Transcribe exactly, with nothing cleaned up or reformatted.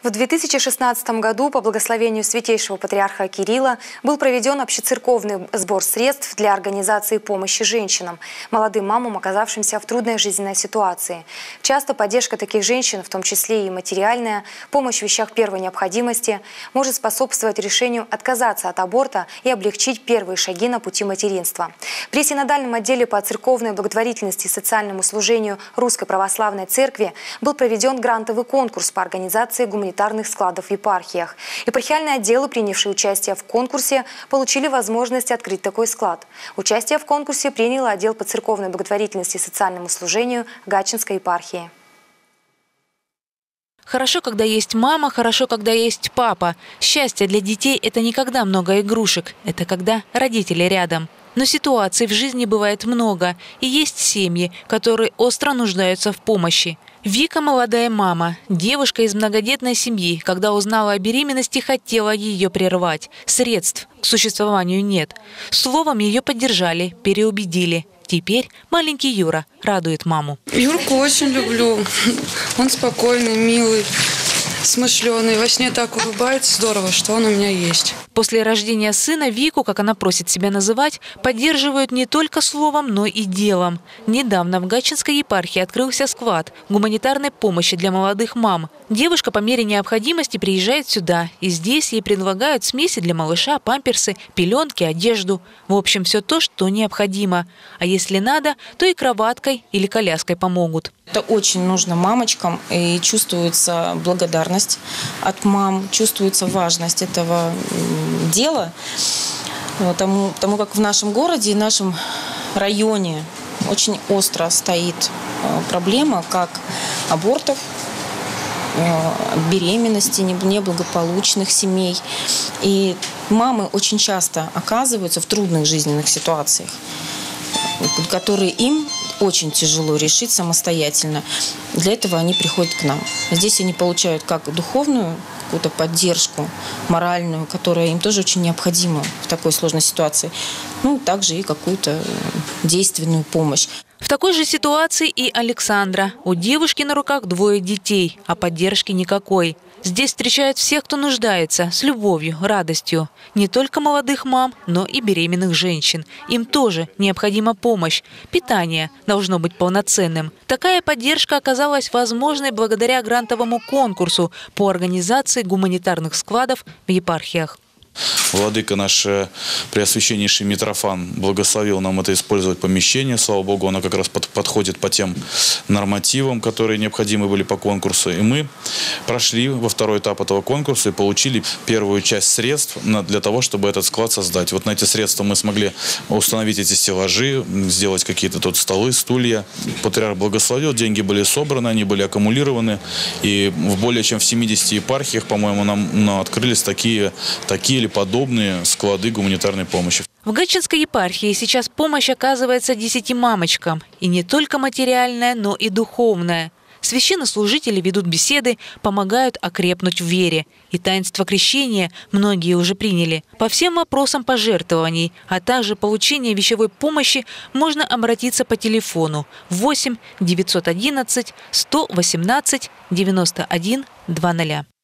В две тысячи шестнадцатом году по благословению Святейшего Патриарха Кирилла был проведен общецерковный сбор средств для организации помощи женщинам, молодым мамам, оказавшимся в трудной жизненной ситуации. Часто поддержка таких женщин, в том числе и материальная, помощь в вещах первой необходимости, может способствовать решению отказаться от аборта и облегчить первые шаги на пути материнства. При синодальном отделе по церковной благотворительности и социальному служению Русской Православной Церкви был проведен грантовый конкурс по организации гуманитарных складов в епархиях. Епархиальные отделы, принявшие участие в конкурсе, получили возможность открыть такой склад. Участие в конкурсе принял отдел по церковной благотворительности и социальному служению Гатчинской епархии. Хорошо, когда есть мама, хорошо, когда есть папа. Счастье для детей – это не когда много игрушек, это когда родители рядом. Но ситуаций в жизни бывает много, и есть семьи, которые остро нуждаются в помощи. Вика – молодая мама, девушка из многодетной семьи. Когда узнала о беременности, хотела ее прервать. Средств к существованию нет. Словом, ее поддержали, переубедили. Теперь маленький Юра радует маму. Юрку очень люблю. Он спокойный, милый, смышленый. Во сне так улыбается. Здорово, что он у меня есть. После рождения сына Вику, как она просит себя называть, поддерживают не только словом, но и делом. Недавно в Гатчинской епархии открылся склад гуманитарной помощи для молодых мам. Девушка по мере необходимости приезжает сюда, и здесь ей предлагают смеси для малыша, памперсы, пеленки, одежду. В общем, все то, что необходимо. А если надо, то и кроваткой или коляской помогут. Это очень нужно мамочкам, и чувствуется благодарность от мам, чувствуется важность этого дела, тому, тому как в нашем городе и нашем районе очень остро стоит проблема как абортов, беременности, неблагополучных семей. И мамы очень часто оказываются в трудных жизненных ситуациях, которые им очень тяжело решить самостоятельно. Для этого они приходят к нам. Здесь они получают как духовную какую-то поддержку, моральную, которая им тоже очень необходима в такой сложной ситуации. Ну, также и какую-то действенную помощь. В такой же ситуации и Александра. У девушки на руках двое детей, а поддержки никакой. Здесь встречают всех, кто нуждается, с любовью, радостью. Не только молодых мам, но и беременных женщин. Им тоже необходима помощь. Питание должно быть полноценным. Такая поддержка оказалась возможной благодаря грантовому конкурсу по организации гуманитарных складов в епархиях. Владыка наш Преосвященнейший Митрофан благословил нам это использовать помещение. Слава Богу, оно как раз под, подходит по тем нормативам, которые необходимы были по конкурсу. И мы прошли во второй этап этого конкурса и получили первую часть средств для того, чтобы этот склад создать. Вот на эти средства мы смогли установить эти стеллажи, сделать какие-то тут столы, стулья. Патриарх благословил, деньги были собраны, они были аккумулированы. И в более чем в семидесяти епархиях, по-моему, нам, нам открылись такие, такие подобные склады гуманитарной помощи. В Гатчинской епархии сейчас помощь оказывается десяти мамочкам. И не только материальная, но и духовная. Священнослужители ведут беседы, помогают окрепнуть в вере. И таинство крещения многие уже приняли. По всем вопросам пожертвований, а также получения вещевой помощи можно обратиться по телефону восемь девятьсот одиннадцать сто восемнадцать девяносто один двадцать.